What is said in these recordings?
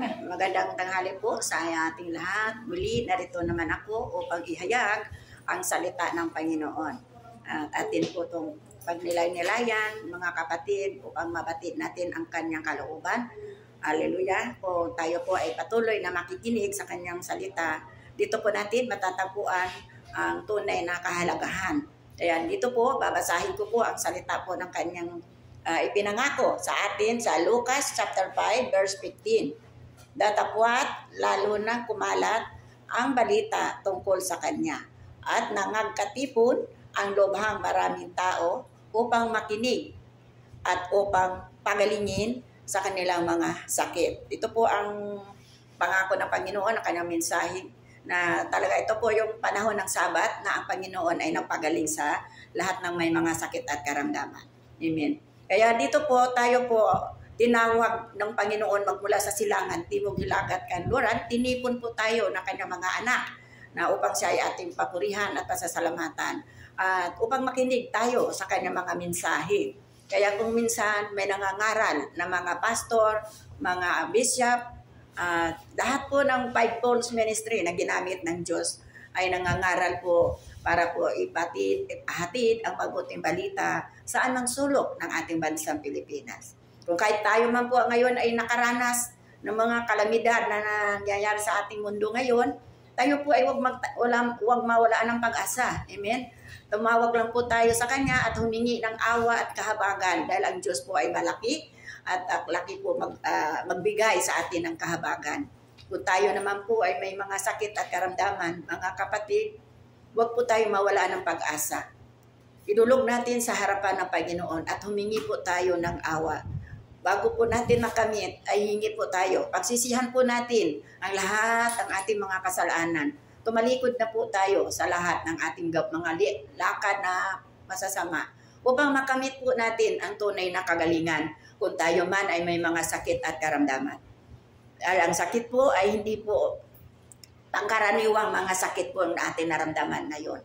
Magandang tanghali po sa ating lahat. Muli, narito naman ako upang ihayag ang salita ng Panginoon. At atin po itong pagnilay-nilayan, mga kapatid, upang mabatid natin ang kanyang kalooban. Hallelujah. Kung tayo po ay patuloy na makikinig sa kanyang salita, dito po natin matatagpuan ang tunay na kahalagahan. Kaya dito po, babasahin ko po ang salita po ng kanyang ipinangako sa atin sa Lucas chapter 5 verse 15. Datapwat lalo nang kumalat ang balita tungkol sa kanya at nangagkatipon ang lobhang maraming tao upang makinig at upang pagalingin sa kanilang mga sakit. Ito po ang pangako ng Panginoon, ang kanyang mensahe na talaga ito po yung panahon ng Sabat na ang Panginoon ay nagpagaling sa lahat ng may mga sakit at karamdaman. Amen. Kaya dito po tayo po tinawag ng Panginoon magmula sa silangan, timog, hilagat, kanluran, tinipon po tayo ng kanyang mga anak na upang siya ay ating papurihan at pasasalamatan at upang makinig tayo sa kanyang mga mensahe. Kaya kung minsan may nangangaral na mga pastor, mga bishop, lahat po ng fivefold ministry na ginamit ng Diyos ay nangangaral po para po ipahatid ang mabuting balita saan mang sulok ng ating bansang Pilipinas. Kung kahit tayo man po ngayon ay nakaranas ng mga kalamidad na nangyayari sa ating mundo ngayon, tayo po ay huwag mawalaan ng pag-asa. Amen? Tumawag lang po tayo sa Kanya at humingi ng awa at kahabagan dahil ang Diyos po ay malaki at laki po magbigay sa atin ng kahabagan. Kung tayo naman po ay may mga sakit at karamdaman, mga kapatid, huwag po tayo mawala ng pag-asa. Idulog natin sa harapan ng Panginoon at humingi po tayo ng awa. Bago po natin makamit, ay hingi po tayo. Pagsisihan po natin ang lahat ng ating mga kasalanan. Tumalikod na po tayo sa lahat ng ating mga lakad na masasama upang makamit po natin ang tunay na kagalingan kung tayo man ay may mga sakit at karamdaman. Ang sakit po ay hindi po pangkaraniwang mga sakit po ang ating naramdaman ngayon.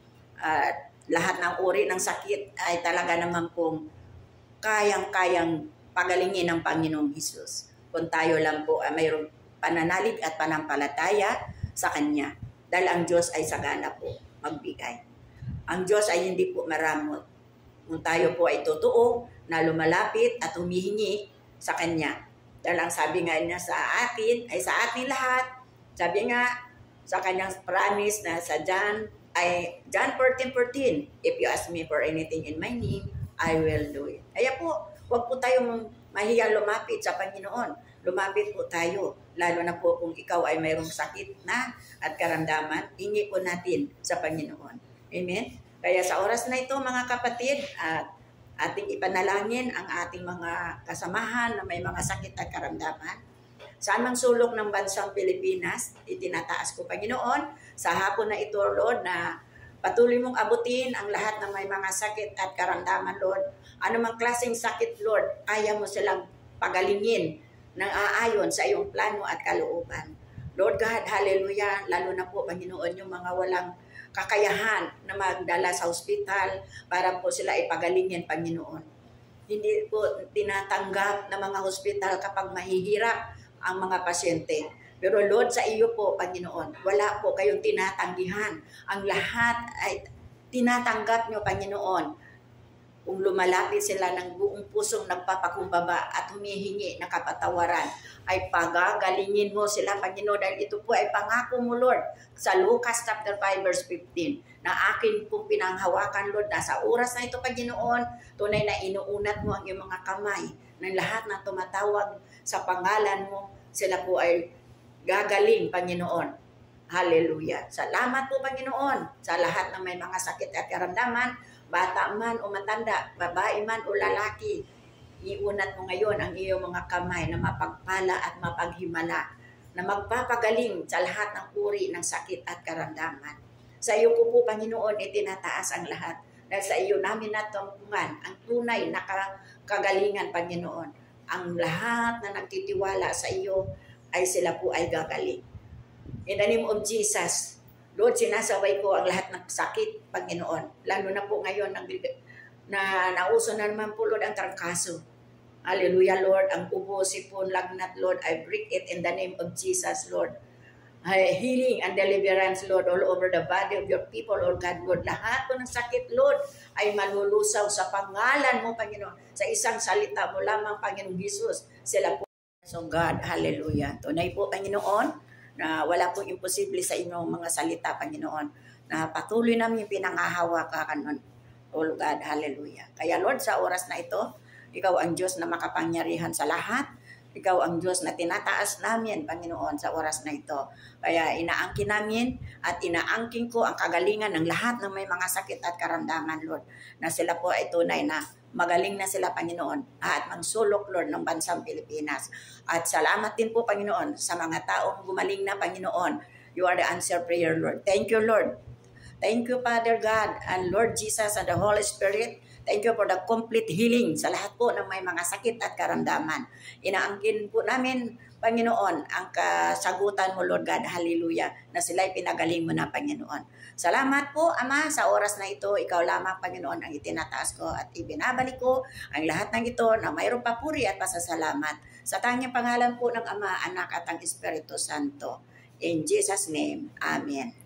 Lahat ng uri ng sakit ay talaga naman pong kayang-kayang pagalingin ng Panginoong Hesus. Kung tayo lang po ay mayroong pananalig at panampalataya sa Kanya. Dahil ang Diyos ay sagana po magbigay. Ang Diyos ay hindi po maramot. Kung tayo po ay totoo na lumalapit at humihingi sa Kanya. Dahil ang sabi nga niya sa atin, ay sa atin lahat, sabi nga sa Kanyang promise na sa John 14:14, if you ask me for anything in my name, I will do it. Kaya po, huwag po tayong mahiyang lumapit sa Panginoon. Lumapit po tayo, lalo na po kung ikaw ay mayroong sakit na at karamdaman, hingi po natin sa Panginoon. Amen? Kaya sa oras na ito, mga kapatid, ating ipanalangin ang ating mga kasamahan na may mga sakit at karamdaman. Saan mang sulok ng bansang Pilipinas, itinataas ko, Panginoon, sa hapon na ito, Lord, na patuloy mong abutin ang lahat ng may mga sakit at karamdaman, Lord. Ano mang klaseng sakit, Lord, kaya mo silang pagalingin ng aayon sa iyong plano at kalooban. Lord God, hallelujah, lalo na po, Panginoon, yung mga walang kakayahan na magdala sa ospital para po sila ipagalingin, Panginoon. Hindi po tinatanggap ng mga ospital kapag mahihirap ang mga pasyente. Pero Lord, sa iyo po, Panginoon, wala po kayong tinatanggihan. Ang lahat ay tinatanggap nyo, Panginoon. Kung lumalapit sila ng buong pusong nagpapakumbaba at humihingi ng kapatawaran, ay pagagalingin mo sila, Panginoon, dahil ito po ay pangako mo, Lord, sa Lucas chapter 5 verse 15, na akin pong pinanghawakan, Lord, na sa oras na ito, Panginoon, tunay na inuunat mo ang iyong mga kamay ng lahat na tumatawag sa pangalan mo, sila po ay gagaling, Panginoon. Hallelujah. Salamat po, Panginoon, sa lahat ng may mga sakit at karamdaman, bata man o matanda, babae man o lalaki. Iunat mo ngayon ang iyong mga kamay na mapagpala at mapaghimala, na magpapagaling sa lahat ng uri ng sakit at karamdaman. Sa iyo ko po, Panginoon, itinataas ang lahat. Dahil sa iyo namin natungtungan ang tunay na kagalingan, Panginoon. Ang lahat na nagtitiwala sa iyo ay sila po ay gagaling. In the name of Jesus, Lord, sinasaway ko ang lahat ng sakit, Panginoon. Lalo na po ngayon na nauso na naman po, Lord, ang trangkaso. Hallelujah, Lord. Ang ubo, sipon, lagnat, Lord, I break it in the name of Jesus, Lord. Healing and deliverance, Lord, all over the body of your people, Lord God, Lord. Lahat po ng sakit, Lord, ay malulusaw sa pangalan mo, Panginoon. Sa isang salita mo lamang, Panginoong Jesus, sila po. So God, hallelujah. Tunay po, Panginoon, na wala pong imposible sa inyong mga salita, Panginoon, na patuloy namin pinangahawakan, oh God, hallelujah. Kaya Lord, sa oras na ito, ikaw ang Diyos na makapangyarihan sa lahat. Ikaw ang Diyos na tinataas namin, Panginoon, sa oras na ito. Kaya inaangkin namin at inaangkin ko ang kagalingan ng lahat ng may mga sakit at karamdaman, Lord. Na sila po ay tunay na magaling na sila, Panginoon, at mangsulok, Lord, ng bansang Pilipinas. At salamat din po, Panginoon, sa mga taong gumaling na, Panginoon. You are the answer prayer, Lord. Thank you, Lord. Thank you, Father God, and Lord Jesus, and the Holy Spirit. Thank you for the complete healing sa lahat po ng may mga sakit at karamdaman. Inaangkin po namin, Panginoon, ang kasagutan mo, Lord God, hallelujah, na sila'y pinagaling mo na, Panginoon. Salamat po, Ama, sa oras na ito. Ikaw lamang, Panginoon, ang itinataas ko at ibinabalik ko ang lahat ng ito na mayroong papuri at pasasalamat. Sa tanging pangalan po ng Ama, Anak at ang Espiritu Santo. In Jesus' name, Amen.